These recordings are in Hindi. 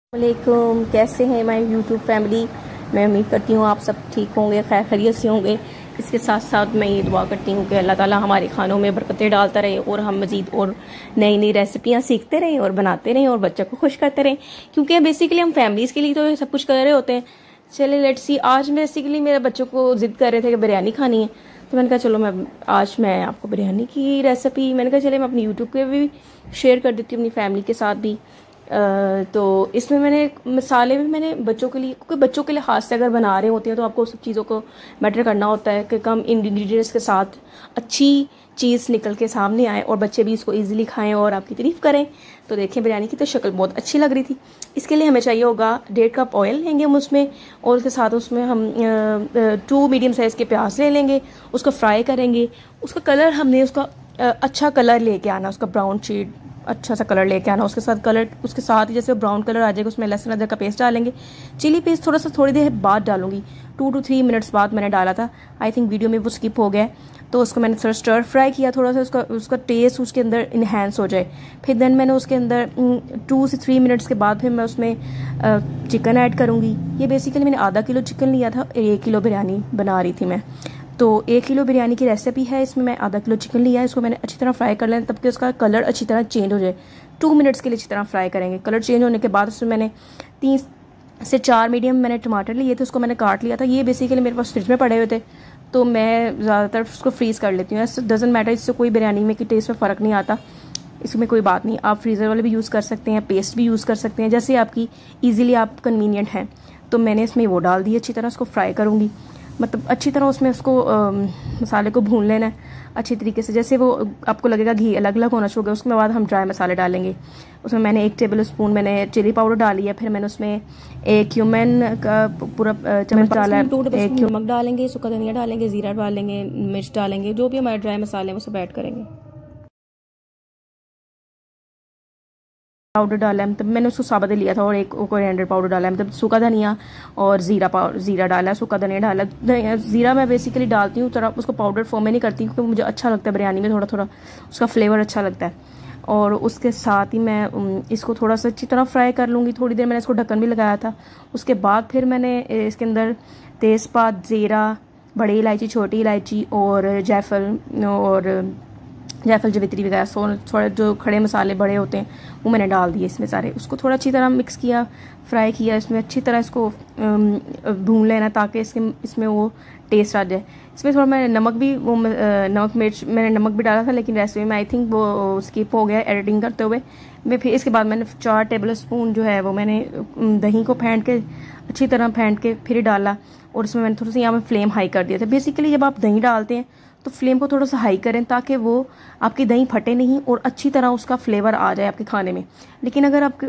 वालेकुम, कैसे हैं माय यूट्यूब फैमिली। मैं उम्मीद करती हूँ आप सब ठीक होंगे, खैर खैरियत से होंगे। इसके साथ साथ मैं ये दुआ करती हूँ कि अल्लाह ताला हमारे खानों में बरकतें डालता रहे और हम मज़ीद और नई नई रेसिपियाँ सीखते रहें और बनाते रहें और बच्चों को खुश करते रहें, क्योंकि बेसिकली हम फैमिलीज़ के लिए तो सब कुछ कर रहे होते हैं। चले लेट्स सी, आज बेसिकली मेरे बच्चों को ज़िद कर रहे थे कि बिरयानी खानी है, तो मैंने कहा चलो आज मैं आपको बिरयानी की रेसिपी मैंने कहा चले मैं अपनी यूट्यूब पे भी शेयर कर देती हूँ, अपनी फैमिली के साथ भी। तो इसमें मैंने मसाले भी मैंने बच्चों के लिए, क्योंकि बच्चों के लिए खास से अगर बना रहे होते हैं तो आपको सब चीज़ों को मैटर करना होता है कि कम इंग्रेडिएंट्स के साथ अच्छी चीज़ निकल के सामने आए और बच्चे भी इसको इजीली खाएं और आपकी तारीफ़ करें। तो देखें, बिरयानी की तो शक्ल बहुत अच्छी लग रही थी। इसके लिए हमें चाहिए होगा 1.5 कप ऑयल लेंगे हम उसमें, और उसके साथ उसमें हम 2 मीडियम साइज़ के प्याज ले लेंगे, उसको फ्राई करेंगे। उसका कलर हमने उसका अच्छा कलर लेके आना, उसका ब्राउन शेड अच्छा सा कलर लेके आना। उसके साथ ही जैसे ब्राउन कलर आ जाएगा उसमें लहसुन अदरक का पेस्ट डालेंगे। चिली पेस्ट थोड़ी देर बाद डालूंगी, 2 to 3 मिनट्स बाद मैंने डाला था। आई थिंक वीडियो में वो स्किप हो गया, तो उसको मैंने थोड़ा स्टर फ्राई किया, थोड़ा सा उसका टेस्ट उसके अंदर इन्हेंस हो जाए। फिर देन मैंने उसके अंदर 2 से 3 मिनट्स के बाद फिर मैं उसमें चिकन ऐड करूँगी। ये बेसिकली मैंने आधा किलो चिकन लिया था, 1 किलो बिरयानी बना रही थी मैं, तो 1 किलो बिरयानी की रेसिपी है। इसमें मैं आधा किलो चिकन लिया है, इसको मैंने अच्छी तरह फ्राई कर लेना तब कि उसका कलर अच्छी तरह चेंज हो जाए। 2 मिनट्स के लिए अच्छी तरह फ्राई करेंगे। कलर चेंज होने के बाद उसमें मैंने 3 से 4 मीडियम मैंने टमाटर लिए थे, उसको मैंने काट लिया था। ये बेसिकली मेरे पास फ्रिज में पड़े हुए थे, तो मैं ज़्यादातर उसको फ्रीज़ कर लेती हूँ। डजंट मैटर, इससे कोई बिरयानी में कि टेस्ट में फ़र्क नहीं आता, इसमें कोई बात नहीं। आप फ्रीज़र वाले भी यूज़ कर सकते हैं, पेस्ट भी यूज़ कर सकते हैं, जैसे आपकी ईजिली आप कन्वीनियंट है। तो मैंने इसमें वो डाल दी, अच्छी तरह उसको फ्राई करूँगी, मतलब अच्छी तरह उसमें उसको मसाले को भून लेना है अच्छी तरीके से। जैसे वो आपको लगेगा घी अलग अलग होना शुरू होगा, उसके बाद हम ड्राई मसाले डालेंगे। उसमें मैंने 1 टेबल स्पून मैंने चिली पाउडर डाली है, फिर मैंने उसमें 1 क्यूमेन का पूरा चम्मच डाला है, 1 नमक डालेंगे, सूखा धनिया डालेंगे, जीरा डालेंगे, मिर्च डालेंगे, जो भी हमारे ड्राई मसाले हैं वो सब ऐड करेंगे। पाउडर डाला है, तब मैंने उसको साबुत लिया था, और 1 कोरिएंडर पाउडर डाला है, मतलब सूखा धनिया और जीरा डाला है, सूखा धनिया डाला। जीरा मैं बेसिकली डालती हूँ, तरह उसको पाउडर फॉर्म में नहीं करती क्योंकि मुझे अच्छा लगता है बिरयानी में, थोड़ा थोड़ा उसका फ्लेवर अच्छा लगता है। और उसके साथ ही मैं इसको थोड़ा सा अच्छी तरह फ्राई कर लूँगी। थोड़ी देर मैंने इसको ढक्कन भी लगाया था। उसके बाद फिर मैंने इसके अंदर तेज़पात, ज़ीरा, बड़ी इलायची, छोटी इलायची और जायफल जवित्री वगैरह थोड़े जो खड़े मसाले बड़े होते हैं वो मैंने डाल दिए इसमें सारे। उसको थोड़ा अच्छी तरह मिक्स किया, फ्राई किया, इसमें अच्छी तरह इसको भून लेना ताकि इसमें वो टेस्ट आ जाए। इसमें थोड़ा मैं नमक मिर्च मैंने नमक भी डाला था, लेकिन रेसिपी में आई थिंक वो स्किप हो गया एडिटिंग करते हुए। फिर इसके बाद मैंने 4 टेबल स्पून जो है वो मैंने दही को अच्छी तरह फेंट के फिर डाला, और उसमें मैंने थोड़ा सा यहाँ फ्लेम हाई कर दिया था। बेसिकली जब आप दही डालते हैं तो फ्लेम को थोड़ा सा हाई करें ताकि वो आपकी दही फटे नहीं और अच्छी तरह उसका फ्लेवर आ जाए आपके खाने में। लेकिन अगर आप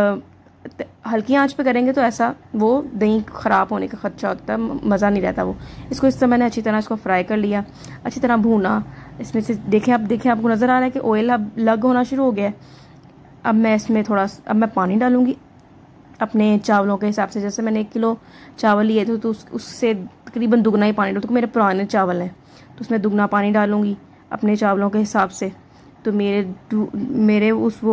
हल्की आंच पे करेंगे तो ऐसा वो दही ख़राब होने का खदशा होता है, मज़ा नहीं रहता वो। इसको इस तरह मैंने अच्छी तरह इसको फ्राई कर लिया, अच्छी तरह भूना। इसमें से देखें आपको नज़र आ रहा है कि ऑयल अब लग होना शुरू हो गया है। अब मैं पानी डालूँगी अपने चावलों के हिसाब से। जैसे मैंने 1 किलो चावल लिए थे तो उससे तकरीबन दुगना ही पानी डालूँ, तो मेरे पुराने चावल हैं तो उसमें दुगना पानी डालूंगी अपने चावलों के हिसाब से। तो मेरे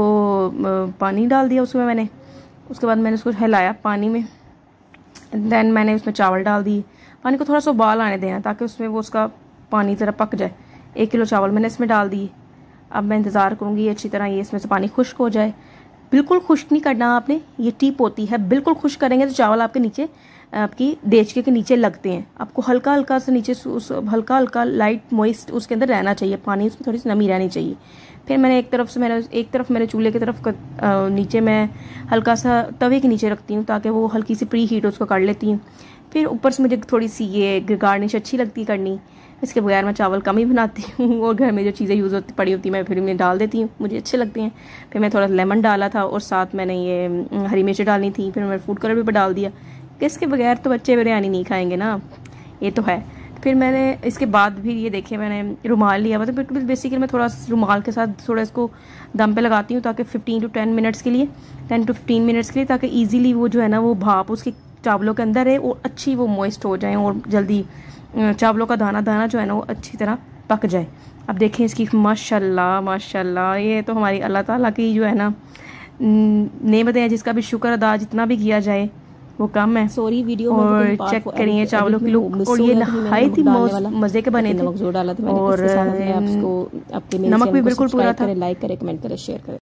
पानी डाल दिया उसमें मैंने। उसके बाद मैंने उसको हिलाया पानी में, देन मैंने उसमें चावल डाल दिए। पानी को थोड़ा सा उबाल आने देना ताकि उसमें वो उसका पानी ज़रा पक जाए। 1 किलो चावल मैंने इसमें डाल दिए। अब मैं इंतज़ार करूँगी अच्छी तरह ये इसमें से पानी खुश्क हो जाए। बिल्कुल खुश्क नहीं करना आपने, ये टिप होती है। बिल्कुल खुश्क करेंगे तो चावल आपके नीचे, आपकी देचके के नीचे लगते हैं। आपको हल्का हल्का से नीचे हल्का लाइट मॉइस्ट उसके अंदर रहना चाहिए, पानी उसमें थोड़ी सी नमी रहनी चाहिए। फिर मैंने एक तरफ मैंने चूल्हे की तरफ नीचे मैं हल्का सा तवे के नीचे रखती हूँ ताकि वो हल्की सी प्री हीट उसको कर लेती हूँ। फिर ऊपर से मुझे थोड़ी सी ये गार्निश अच्छी लगती है करनी, इसके बगैर मैं चावल कम ही बनाती हूँ, और घर में जो चीज़ें यूज़ पड़ी होती मैं फिर मैं डाल देती हूँ, मुझे अच्छे लगती हैं। फिर मैं थोड़ा लेमन डाला था और साथ मैंने ये हरी मिर्च डालनी थी। फिर मैंने फूड कलर भी डाल दिया, इसके बगैर तो बच्चे बिरयानी नहीं खाएंगे ना, ये तो है। फिर मैंने इसके बाद भी ये देखिए मैंने रुमाल लिया हुआ था। बिल्कुल बेसिकली मैं थोड़ा रुमाल के साथ थोड़ा इसको दम पे लगाती हूँ ताकि 15 to 10 मिनट्स के लिए 10 to 15 मिनट्स के लिए, ताकि ईजिली वो जो है ना वो भाप उसके चावलों के अंदर है और अच्छी वो मॉइस्ट हो जाए और जल्दी चावलों का दाना जो है ना वो अच्छी तरह पक जाए। अब देखें इसकी माशाल्लाह माशाल्लाह, ये तो हमारी अल्लाह ताला की जो है ना नेमतें हैं जिसका भी शुक्र अदा जितना भी किया जाए वो कम है। सॉरी वीडियो और चेक करिए चावलों की लुक, और ये नहायत ही मजे के बने थे। नमक जोर डाला था मैंने, और इसके साथ आपको आपके नमक भी बिल्कुल पूरा था। लाइक करें, कमेंट करें, शेयर करें।